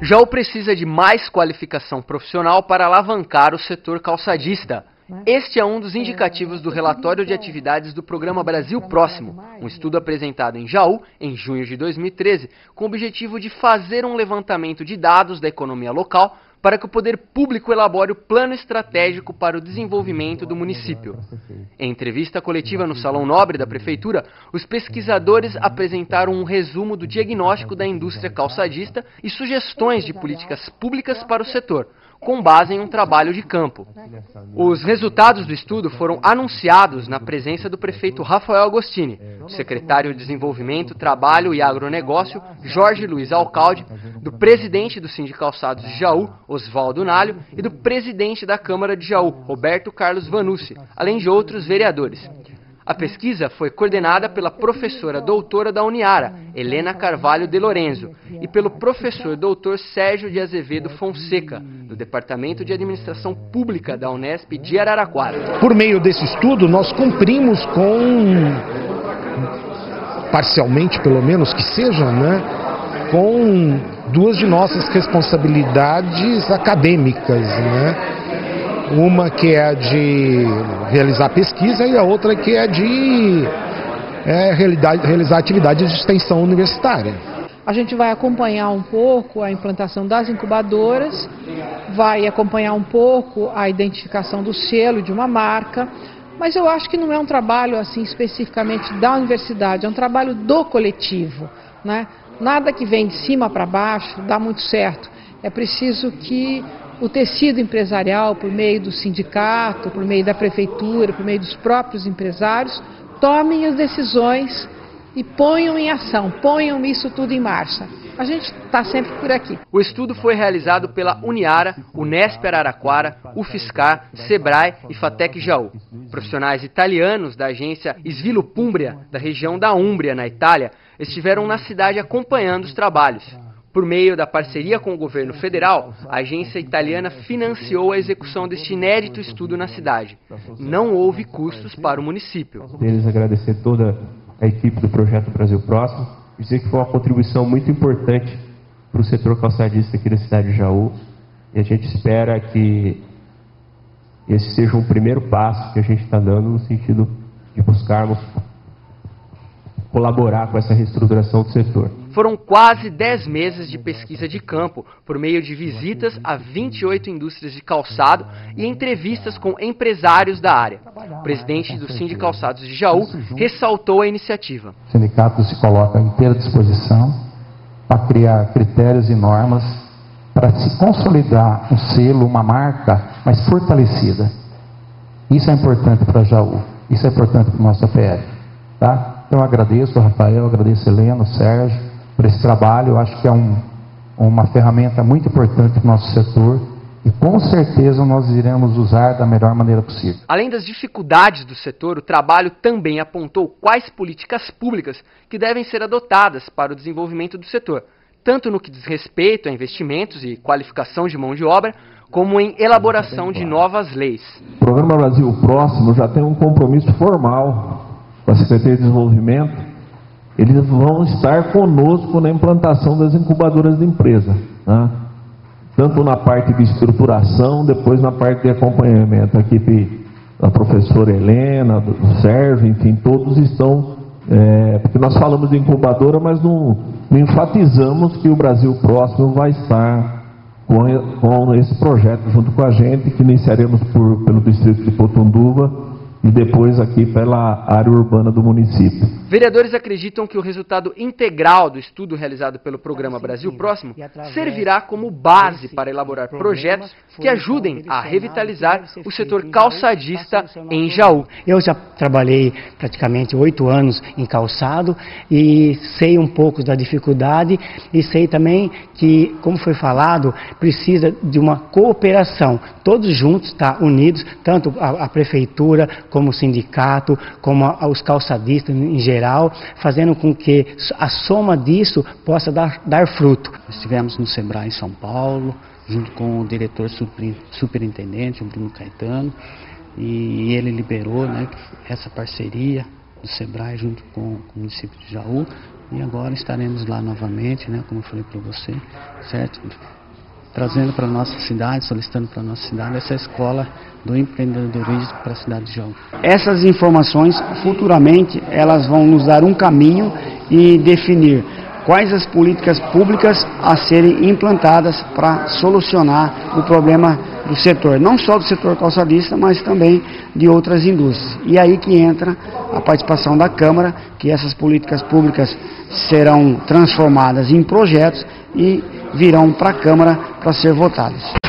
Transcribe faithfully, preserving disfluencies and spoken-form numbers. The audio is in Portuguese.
Jaú precisa de mais qualificação profissional para alavancar o setor calçadista. Este é um dos indicativos do relatório de atividades do Programa Brasil Próximo, um estudo apresentado em Jaú, em junho de dois mil e treze, com o objetivo de fazer um levantamento de dados da economia local para que o poder público elabore o plano estratégico para o desenvolvimento do município. Em entrevista coletiva no Salão Nobre da Prefeitura, os pesquisadores apresentaram um resumo do diagnóstico da indústria calçadista e sugestões de políticas públicas para o setor, com base em um trabalho de campo. Os resultados do estudo foram anunciados na presença do prefeito Rafael Agostini, do secretário de Desenvolvimento, Trabalho e Agronegócio, Jorge Luiz Alcalde, do presidente do Sindicalçados de Jaú, Oswaldo Nalho, e do presidente da Câmara de Jaú, Roberto Carlos Vanucci, além de outros vereadores. A pesquisa foi coordenada pela professora doutora da Uniara, Helena Carvalho de Lorenzo, e pelo professor doutor Sérgio de Azevedo Fonseca, do Departamento de Administração Pública da Unesp de Araraquara. Por meio desse estudo, nós cumprimos com, parcialmente pelo menos que seja, né, com duas de nossas responsabilidades acadêmicas, né? Uma que é a de realizar pesquisa e a outra que é de é, realizar, realizar atividades de extensão universitária. A gente vai acompanhar um pouco a implantação das incubadoras, vai acompanhar um pouco a identificação do selo de uma marca, mas eu acho que não é um trabalho assim especificamente da universidade, é um trabalho do coletivo, né? Nada que vem de cima para baixo dá muito certo. É preciso que o tecido empresarial, por meio do sindicato, por meio da prefeitura, por meio dos próprios empresários, tomem as decisões e ponham em ação, ponham isso tudo em marcha. A gente está sempre por aqui. O estudo foi realizado pela Uniara, Unesp Araraquara, UFSCar, Sebrae e Fatec Jaú. Profissionais italianos da agência Sviluppo Umbria, da região da Úmbria, na Itália, estiveram na cidade acompanhando os trabalhos. Por meio da parceria com o governo federal, a agência italiana financiou a execução deste inédito estudo na cidade. Não houve custos para o município. Deles agradecer toda a equipe do Projeto Brasil Próximo, dizer que foi uma contribuição muito importante para o setor calçadista aqui da cidade de Jaú. E a gente espera que esse seja um primeiro passo que a gente está dando no sentido de buscarmos colaborar com essa reestruturação do setor. Foram quase dez meses de pesquisa de campo, por meio de visitas a vinte e oito indústrias de calçado e entrevistas com empresários da área. O presidente do Sindicalçados de Jaú ressaltou a iniciativa. O sindicato se coloca à inteira disposição para criar critérios e normas para se consolidar um selo, uma marca mais fortalecida. Isso é importante para Jaú, isso é importante para o nosso A P R. Tá? Então eu agradeço ao Rafael, agradeço a Helena, ao Sérgio, por esse trabalho. Eu acho que é um, uma ferramenta muito importante para o nosso setor e com certeza nós iremos usar da melhor maneira possível. Além das dificuldades do setor, o trabalho também apontou quais políticas públicas que devem ser adotadas para o desenvolvimento do setor, tanto no que diz respeito a investimentos e qualificação de mão de obra, como em elaboração de novas leis. O Programa Brasil Próximo já tem um compromisso formal com a Secretaria de Desenvolvimento. Eles vão estar conosco na implantação das incubadoras de empresa, né? Tanto na parte de estruturação, depois na parte de acompanhamento. A equipe da professora Helena, do Sérgio, enfim, todos estão, é, porque nós falamos de incubadora, mas não, não enfatizamos que o Brasil Próximo vai estar com, com esse projeto junto com a gente, que iniciaremos por, pelo distrito de Potunduva e depois aqui pela área urbana do município. Vereadores acreditam que o resultado integral do estudo realizado pelo Programa Brasil Próximo servirá como base para elaborar projetos que ajudem a revitalizar o setor calçadista em Jaú. Eu já trabalhei praticamente oito anos em calçado e sei um pouco da dificuldade e sei também que, como foi falado, precisa de uma cooperação, todos juntos, tá, unidos, tanto a, a prefeitura, como o sindicato, como a, os calçadistas em geral, fazendo com que a soma disso possa dar, dar fruto. Estivemos no Sebrae em São Paulo, junto com o diretor super, superintendente, o Bruno Caetano, e ele liberou, né, essa parceria do Sebrae junto com, com o município de Jaú E agora estaremos lá novamente, né, como eu falei para você, certo? Trazendo para a nossa cidade, solicitando para a nossa cidade essa escola do empreendedorismo para a cidade de Jaú. Essas informações, futuramente, elas vão nos dar um caminho e definir quais as políticas públicas a serem implantadas para solucionar o problema do setor, não só do setor calçadista, mas também de outras indústrias. E aí que entra a participação da Câmara, que essas políticas públicas serão transformadas em projetos e virão para a Câmara para ser votados.